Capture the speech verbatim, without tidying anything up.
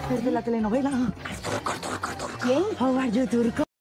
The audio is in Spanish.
Es de la telenovela. ¿Quién? How are you, Turco?